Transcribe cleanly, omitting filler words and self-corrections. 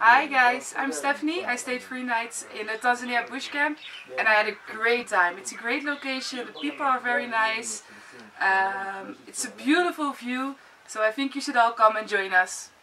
Hi guys, I'm Stephanie. I stayed 3 nights in a Tanzania bush camp and I had a great time. It's a great location, the people are very nice, it's a beautiful view, so I think you should all come and join us.